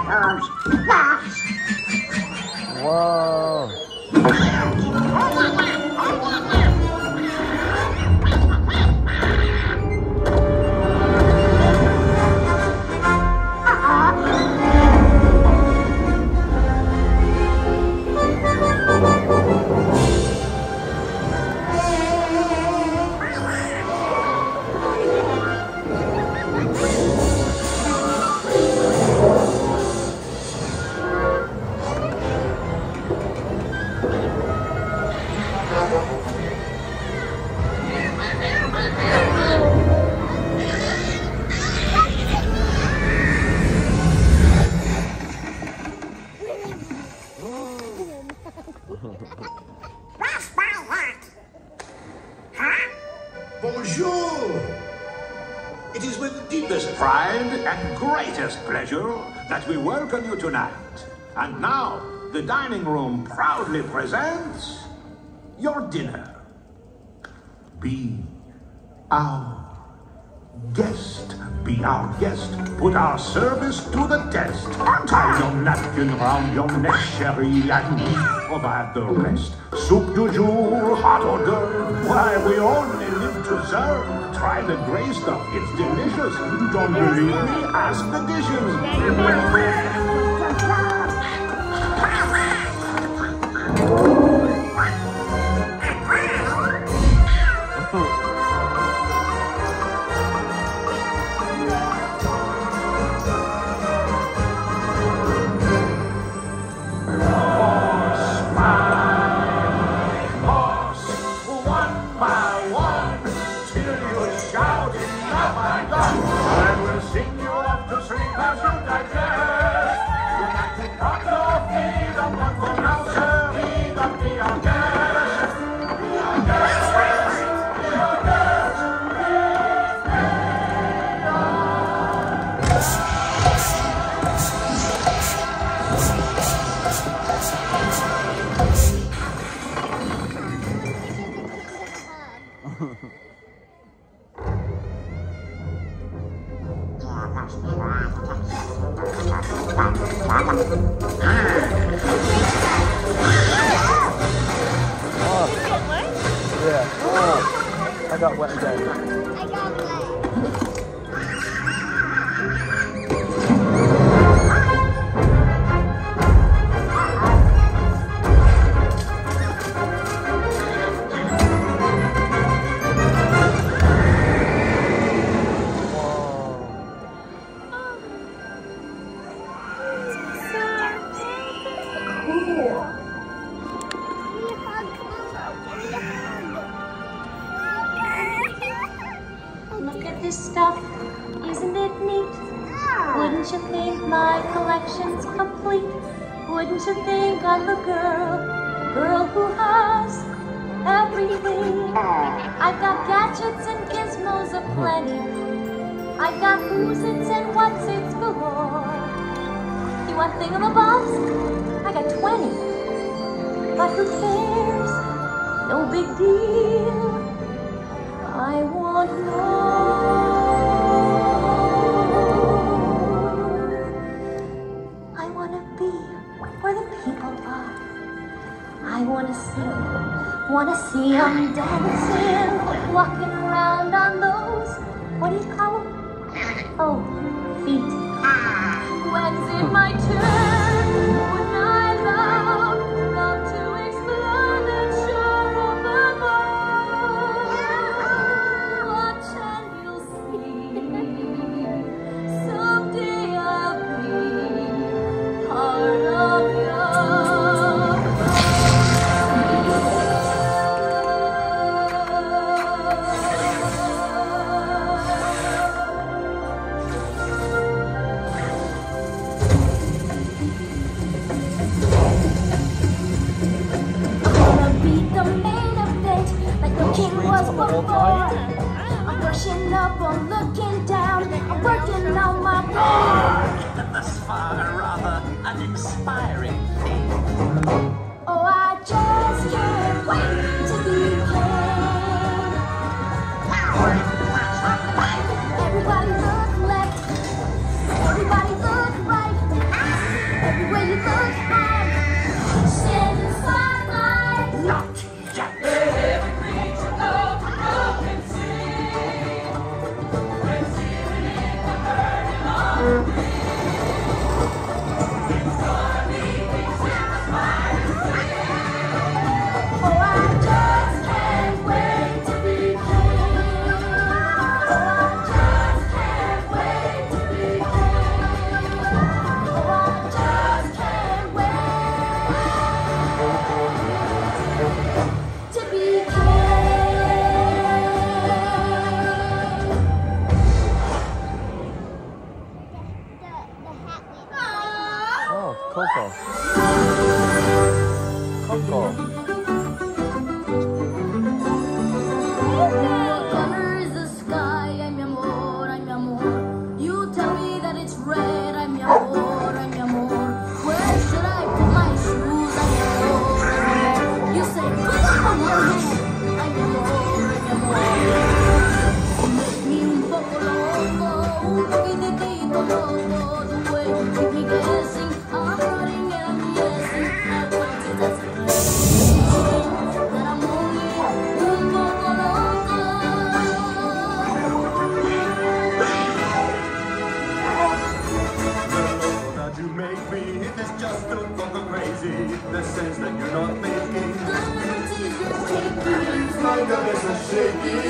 Whoa. Bonjour! It is with deepest pride and greatest pleasure that we welcome you tonight. And now, the dining room proudly presents your dinner. Be our guest. Be our guest. Put our service to the test. Tie your napkin round your neck, chérie, and we provide the rest. Soup du jour, hot hors d'oeuvre. Why, we only live to serve. Try the gray stuff, it's delicious. Don't believe me? Ask the dishes. I got wet again. I got wet. This stuff, isn't it neat? Wouldn't you think my collection's complete? Wouldn't you think I'm the girl who has everything? I've got gadgets and gizmos aplenty. I've got who's-its and what's-its galore. You want thingamabobs? I got 20. But who cares? No big deal. I want more. I want to be where the people are. I want to see them dancing, walking around on those, what do you call them? Oh, feet. When's it my turn? Wouldn't I love to explore the shore of the world? Watch and you'll see. Someday I'll be part of your I'm brushing up, I'm looking down, I'm working on my brain. Thus far, rather uninspiring thing. Oh, I just can't wait to be king. Everybody look left, everybody look right. my goodness, it's shaky.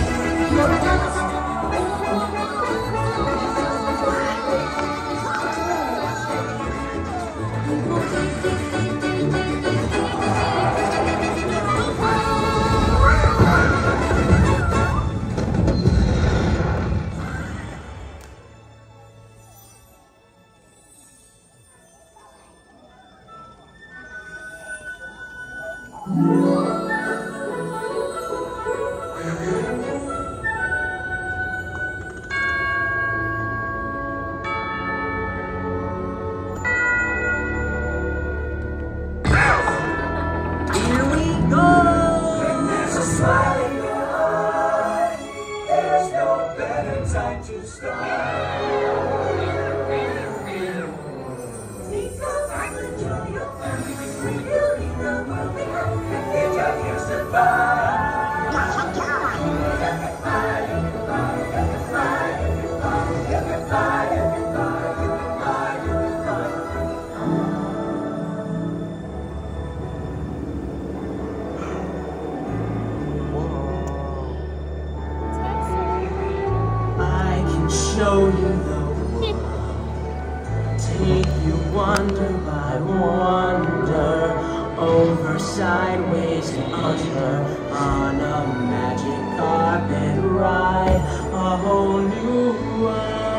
Show you the world, take you wonder by wonder, over, sideways, and under, on a magic carpet ride, a whole new world,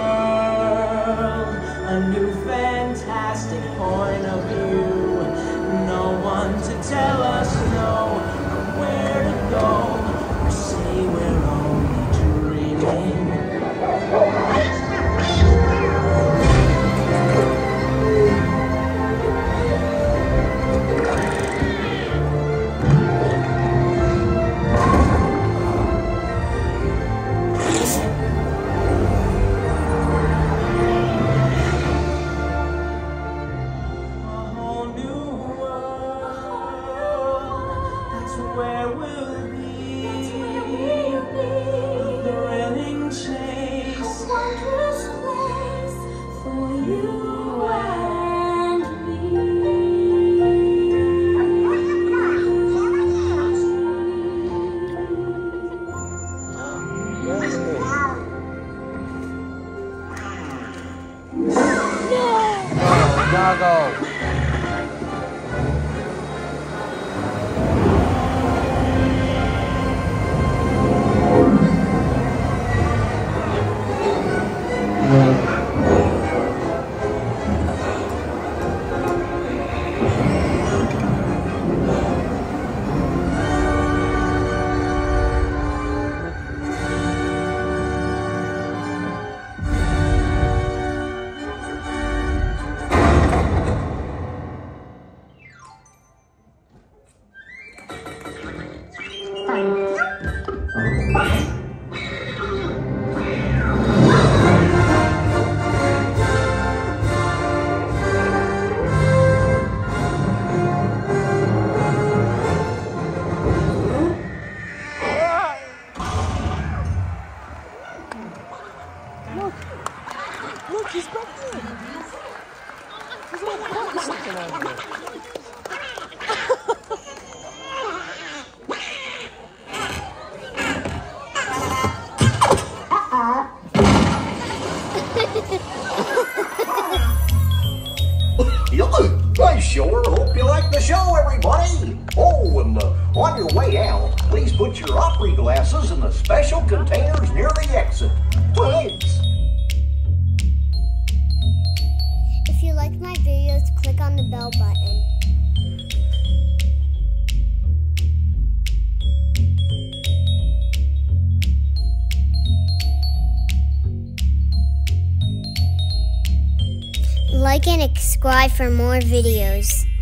a new fantastic point of view, no one to tell us no, or where to go, or say we're only dreaming. I sure hope you like the show, everybody. Oh, and on your way out, please put your Opry glasses in the special containers near the exit. Thanks. If you like my videos, click on the bell button. Like and subscribe for more videos.